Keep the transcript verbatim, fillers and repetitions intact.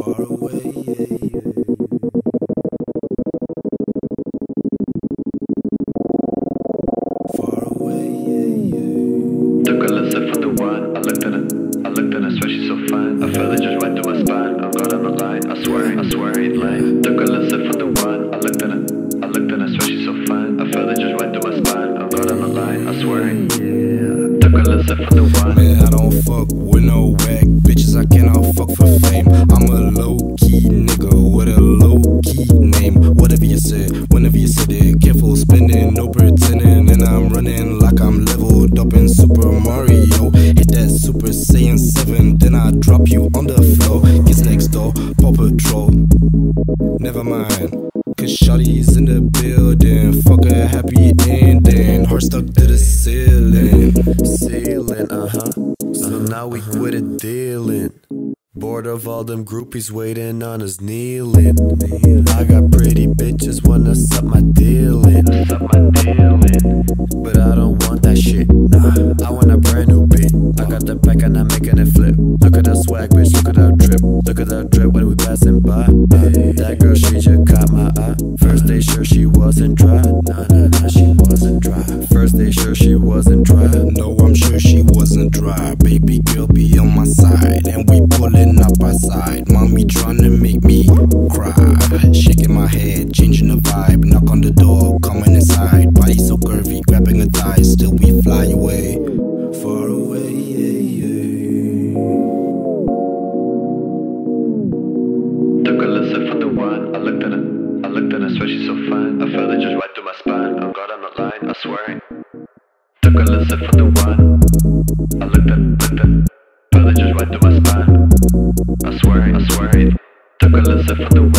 far away, yeah, yeah. Far away, yeah, yeah. Took a lesson from the one. I looked at her, I looked at her, swear she's so fine. I felt it just right through my spine. I'm God on the line, I swear, I swear I ain't lying. Took a lesson from the one. I looked at her, I looked at her, swear she's so fine. I felt it just right through my spine. I'm God on the line, I swear. Yeah. Took a lesson from the one. Man, I don't fuck with no whack bitches. I cannot fuck for fame. I'm a low-key nigga with a low-key name. Whatever you say, whenever you said it, careful spending, no pretending. And I'm running like I'm leveled up in Super Mario. Hit that Super Saiyan seven, then I drop you on the floor. Kids next door, Paw Patrol. Never mind, cause shawty's in the building. Fuck a happy ending. Heart stuck to the ceiling. Ceiling, uh-huh. So now we quit it dealing. Bored of all them groupies waiting on us kneeling. I got pretty bitches wanna suck my dealing. But I don't want that shit, nah. I want a brand new beat. I got the back and I'm making it flip. Look at that swag, bitch, look at that drip. Look at that drip when we passing by. That girl, she just caught my eye. First day sure she wasn't dry. Nah, nah, nah, she wasn't dry. First day sure she wasn't dry. No, I'm sure she wasn't dry. Baby girl be on my side, and we pulling up our side. Mommy trying to make me cry. Shaking my head, changing the vibe. Knock on the door, coming inside. Body so curvy, grabbing a thigh. Still we fly away, far away, yeah, yeah. Took a lesson from the one. I looked at her, I looked at her, swear she's so fine. I felt it just right through my spine. I'm God on the line, I swear. Took a lesson from the one. I looked at, looked at, felt it just right through my spine. I swear, I swear. Took a lesson from the